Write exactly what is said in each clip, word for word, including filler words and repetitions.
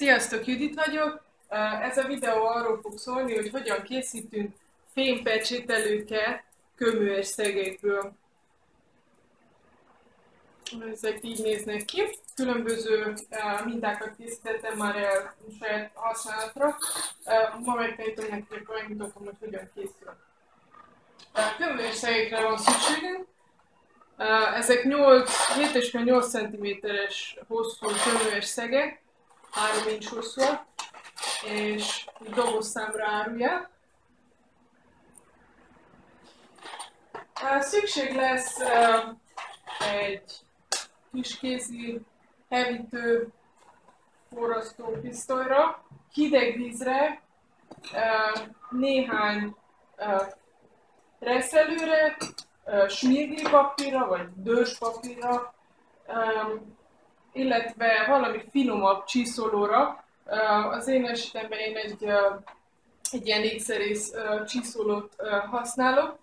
Sziasztok, Judit vagyok. Ez a videó arról fog szólni, hogy hogyan készítünk fémpecsételőket köműves szegekből. Ezek így néznek ki. Különböző mintákat készítettem már el saját használatra. Ma megtanítom nektek, megmutatom, hogy hogyan készül. Köműves szegekre van szükségünk. Ezek hét és fél nyolc centiméteres hosszú köműves szegek, három inch hosszúak, és dobozszámra árulják. Szükség lesz egy kiskézi hevítő forrasztó pisztolyra, hideg vízre, néhány reszelőre, smirgli papírra vagy dörzspapírra, illetve valami finomabb csiszolóra. Az én esetemben én egy, egy ilyen ékszerész csiszolót használok.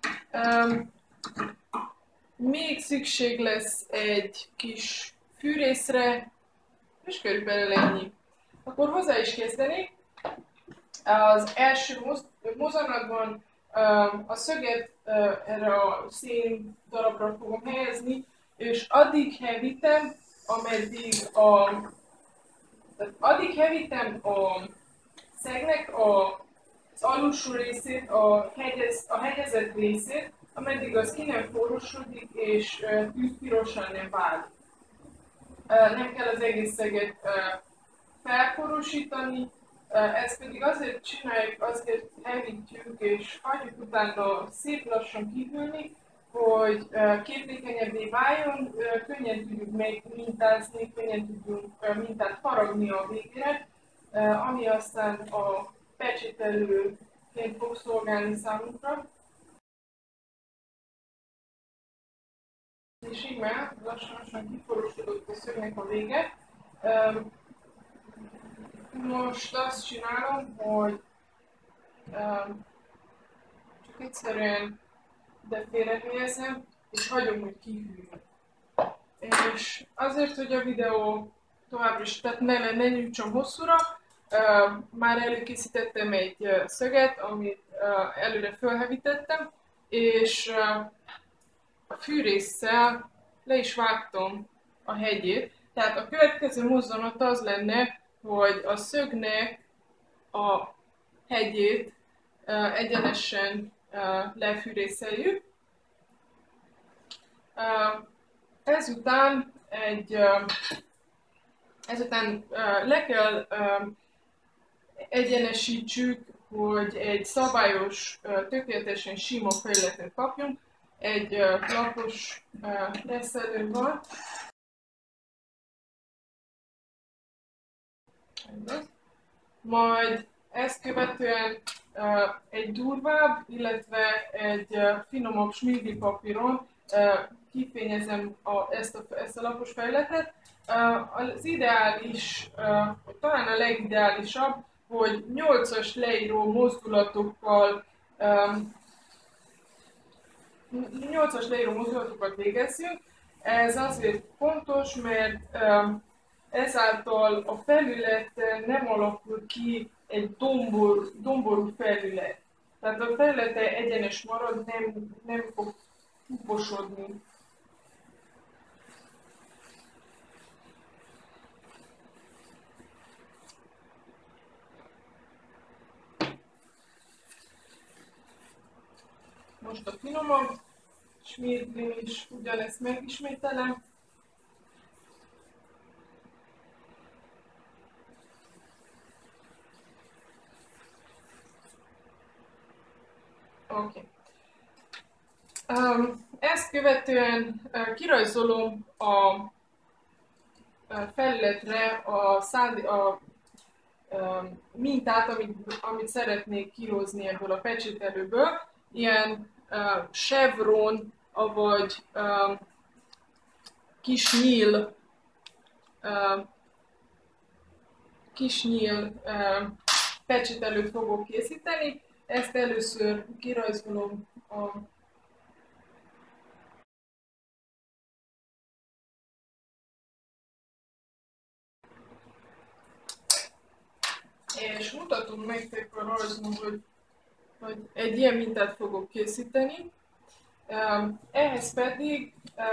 Még szükség lesz egy kis fűrészre, és körülbelül ennyi. Akkor hozzá is kezdeni. Az első mozanatban a szöget erre a szén darabra fogom helyezni, és addig hevítem, ameddig a, addig hevítem a szegnek a, az alsó részét, a, hegyez, a hegyezett részét, ameddig az ki nem forrósodik és tűzpirosan nem válik. Nem kell az egész szeget felforrósítani, ezt pedig azért csináljuk, azért hevítjük és hagyjuk utána szép lassan kihűlni, hogy képlékenyebbé váljon, könnyen tudjuk még mintázni, könnyen tudjunk mintát faragni a végére, ami aztán a pecsételőként fog szolgálni számunkra. És így már lassan kiforrósodott a szögnek a vége. Most azt csinálom, hogy csak egyszerűen de félrehelyezem, és hagyom, hogy kihűljön. És azért, hogy a videó továbbra is, tehát ne, ne nyújtson hosszúra, uh, már előkészítettem egy uh, szöget, amit uh, előre fölhevítettem, és uh, a fűrésszel le is vágtam a hegyét. Tehát a következő mozzanat az lenne, hogy a szögnek a hegyét uh, egyenesen uh, lefűrészeljük. Uh, ezután egy, uh, ezután uh, le kell uh, egyenesítsük, hogy egy szabályos, uh, tökéletesen sima felületet kapjunk. Egy uh, lapos uh, reszelő van. Majd ezt követően uh, egy durvább, illetve egy uh, finomabb smirgli papíron uh, kifényezem a, ezt, a, ezt a lapos felületet. Uh, az ideális, uh, talán a legideálisabb, hogy nyolcas leíró mozdulatokkal um, nyolcas leíró mozdulatokat végezzünk. Ez azért fontos, mert um, ezáltal a felületen nem alakul ki egy dombor, domború felület. Tehát a felülete egyenes marad, nem, nem fog puposodni. Most a finomabb smirglin is ugyanezt megismételem. Okay. Um, ezt követően uh, kirajzolom a uh, felületre a, szánd, a uh, mintát, amit, amit szeretnék kihozni ebből a pecsételőből. Ilyen uh, chevron, avagy uh, kis nyíl, uh, kis nyíl uh, pecsételőt fogok készíteni. Ezt először kirajzolom a és mutatom nektek a rajzon, hogy, hogy egy ilyen mintát fogok készíteni. Ehhez pedig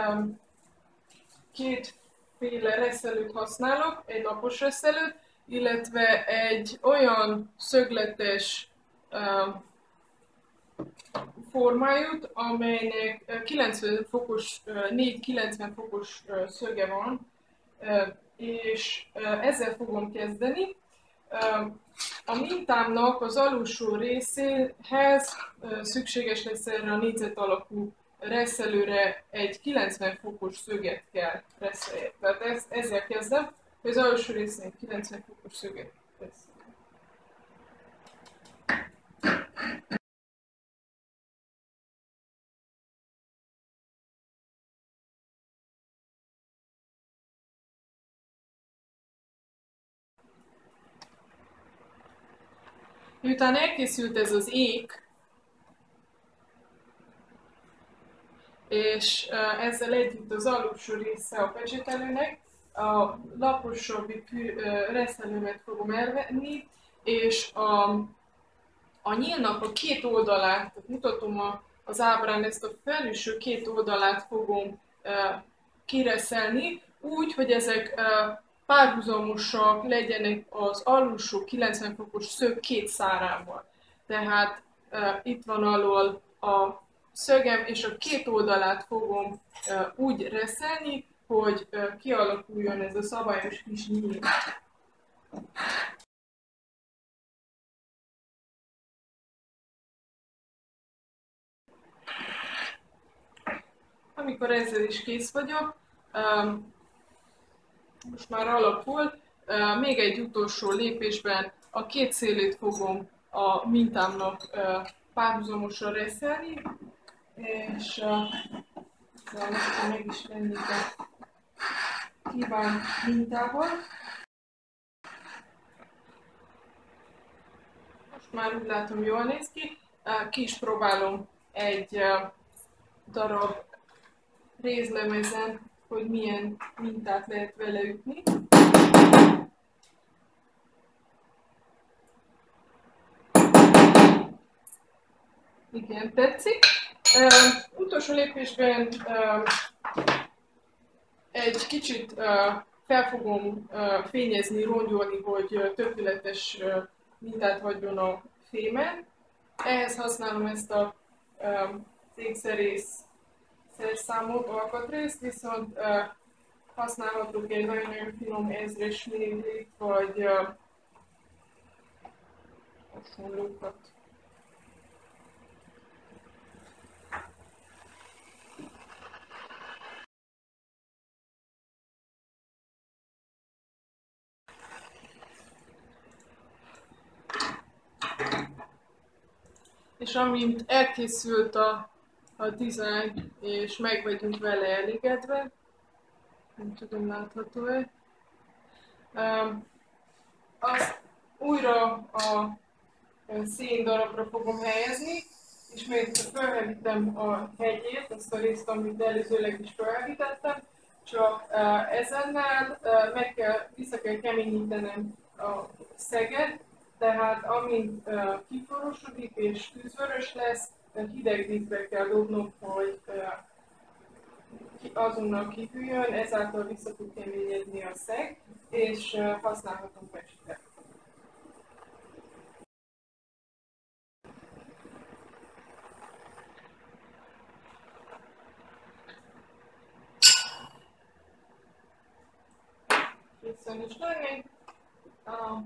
kétféle reszelőt használok, egy lapos reszelőt, illetve egy olyan szögletes formájút, amelynek kilencven fokos, négy kilencven fokos szöge van, és ezzel fogom kezdeni. A mintámnak az alsó részéhez szükséges lesz erre a négyzet alakú reszelőre egy kilencven fokos szöget kell reszelni. Tehát ez, ezzel kezdem, hogy az alsó részén egy kilencven fokos szöget reszelni. Miután elkészült ez az ék, és ezzel együtt az alsó része a pecsételőnek, a laposabb reszelőmet fogom elvenni, és a, a nyílnak a két oldalát, tehát mutatom a, az ábrán, ezt a felülső két oldalát fogom kireszelni, úgy, hogy ezek párhuzamosak legyenek az alsó kilencven fokos szög két szárával. Tehát uh, itt van alól a szögem, és a két oldalát fogom uh, úgy reszelni, hogy uh, kialakuljon ez a szabályos kis nyíl. Amikor ezzel is kész vagyok, um, most már alakul, uh, még egy utolsó lépésben a két szélét fogom a mintámnak uh, párhuzamosan reszelni, és uh, most meg is lennék a kívánt mintával. Most már úgy látom, jól néz ki. Uh, ki is próbálom egy uh, darab rézlemezen, hogy milyen mintát lehet vele ütni. Igen, tetszik. Uh, utolsó lépésben uh, egy kicsit uh, fel fogom uh, fényezni, rongyolni, hogy uh, tökéletes uh, mintát hagyjon a fémen. Ehhez használom ezt a uh, ékszerész szerszámot, alkatrészt, viszont uh, használhatok egy nagyon-nagyon finom ezres mérlit, vagy uh, hasonlókat. És amint elkészült a, a design, és meg vagyunk vele elégedve, nem tudom, látható-e, um, azt újra a szén darabra fogom helyezni, és még felhevítem a hegyét, azt a részt, amit előzőleg is felhevítettem, csak uh, ezennel uh, meg kell, vissza kell keményítenem a szeget, tehát amint uh, kiforosodik és tűzvörös lesz, hideg vízbe kell dobnom, hogy uh, azonnal kihűljön, ezáltal vissza tud keményedni a szeg, és uh, használhatom pestet. Készen is lenni. Uh,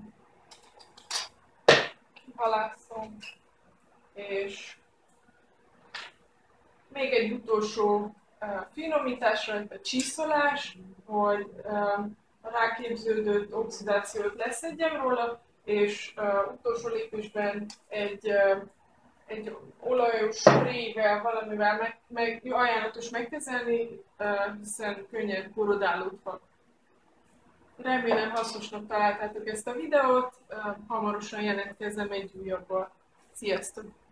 kihalászom, és még egy utolsó uh, finomításra, vagy csiszolás, hogy uh, ráképződött oxidációt leszedjem róla, és uh, utolsó lépésben egy, uh, egy olajos sprével, valamivel meg, meg, ajánlatos megkezelni, uh, hiszen könnyen korodálódhat. Remélem hasznosnak találtátok ezt a videót, hamarosan jelentkezem egy újabbal. Sziasztok!